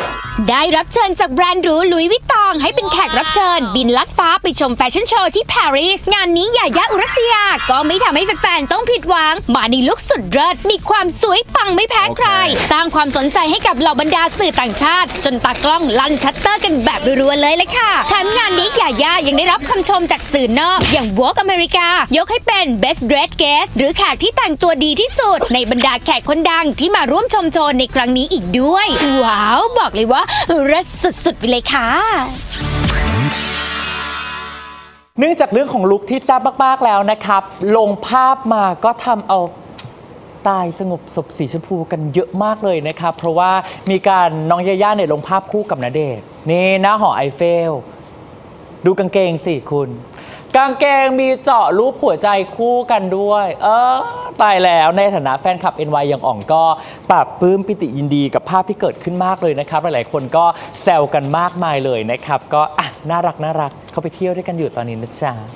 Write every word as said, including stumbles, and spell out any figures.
ได้รับเชิญจากแบรนด์หรูหลุยส์วิตตองให้เป็นแขกรับเชิญบินลัดฟ้าไปชมแฟชั่นโชว์ที่ปารีสงานนี้ยายาอุรัสยาก็ไม่ทำให้แฟนๆต้องผิดหวังมาในลุคสุดเลิศมีความสวยปังไม่แพ้ใคร okay. สร้างความสนใจให้กับเหล่าบรรดาสื่อต่างชาติจนตากล้องลั่นชัตเตอร์กันแบบรัวๆเลยเลยค่ะแถมงานนี้ยายายังได้รับคำชมจากสื่อนอกอย่าง Vogue อเมริกายกให้เป็น Best Dressed Guest หรือแขกที่แต่งตัวดีที่สุดในบรรดาแขกคนดังที่มาร่วมชมโชว์ในครั้งนี้อีกด้วยว้าวบอกเลยว่าเลิศสุดๆไปเลยค่ะเนื่องจากเรื่องของลุคที่แซ่บมากๆแล้วนะครับลงภาพมาก็ทำเอาตายสงบศพสีชมพูกันเยอะมากเลยนะครับเพราะว่ามีการน้องยาย่าเนี่ยลงภาพคู่กับณเดชน์นี่หน้าหอไอเฟลดูกางเกงสิคุณกางเกงมีเจาะรูปหัวใจคู่กันด้วยเออตายแล้วในฐานะแฟนคลับ เอ็น วาย อย่างอ่องก็ปรับปลื้มปิติยินดีกับภาพที่เกิดขึ้นมากเลยนะครับหลายๆคนก็แซวกันมากมายเลยนะครับก็อ่ะน่ารักน่ารักเขาไปเที่ยวด้วยกันอยู่ตอนนี้นะจ๊ะ